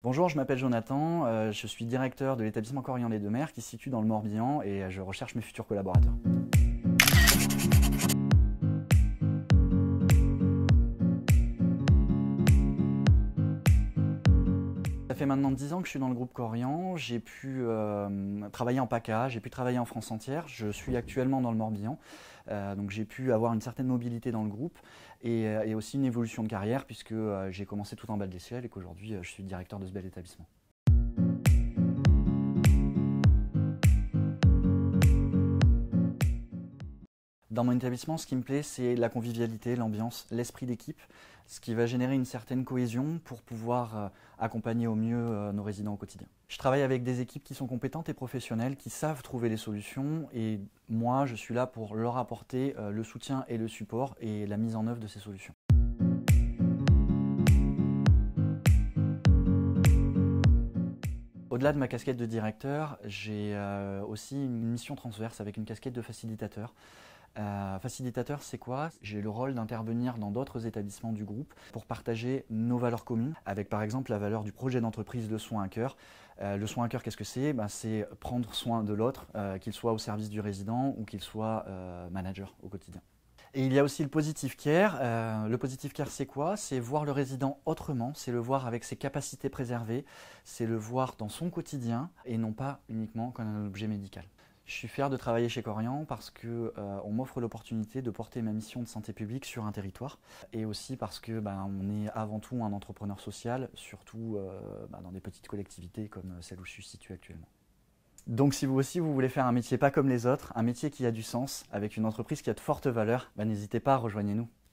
Bonjour, je m'appelle Jonathan, je suis directeur de l'établissement Corian Les Deux Mers qui se situe dans le Morbihan et je recherche mes futurs collaborateurs. Ça fait maintenant 10 ans que je suis dans le groupe Corian, j'ai pu travailler en PACA, j'ai pu travailler en France entière, je suis actuellement dans le Morbihan, donc j'ai pu avoir une certaine mobilité dans le groupe et aussi une évolution de carrière puisque j'ai commencé tout en bas de l'échelle et qu'aujourd'hui je suis directeur de ce bel établissement. Dans mon établissement, ce qui me plaît, c'est la convivialité, l'ambiance, l'esprit d'équipe, ce qui va générer une certaine cohésion pour pouvoir accompagner au mieux nos résidents au quotidien. Je travaille avec des équipes qui sont compétentes et professionnelles, qui savent trouver les solutions et moi, je suis là pour leur apporter le soutien et le support et la mise en œuvre de ces solutions. Au-delà de ma casquette de directeur, j'ai aussi une mission transverse avec une casquette de facilitateur. Facilitateur, c'est quoi? J'ai le rôle d'intervenir dans d'autres établissements du groupe pour partager nos valeurs communes, avec par exemple la valeur du projet d'entreprise Le Soin à Cœur. Le soin à cœur, qu'est-ce que c'est? C'est prendre soin de l'autre, qu'il soit au service du résident ou qu'il soit manager au quotidien. Et il y a aussi le positive care. Le positive care, c'est quoi? C'est voir le résident autrement, c'est le voir avec ses capacités préservées, c'est le voir dans son quotidien et non pas uniquement comme un objet médical. Je suis fier de travailler chez Corian parce qu'on m'offre l'opportunité de porter ma mission de santé publique sur un territoire et aussi parce que on est avant tout un entrepreneur social, surtout dans des petites collectivités comme celle où je suis situé actuellement. Donc si vous aussi vous voulez faire un métier pas comme les autres, un métier qui a du sens, avec une entreprise qui a de fortes valeurs, n'hésitez pas, rejoignez-nous.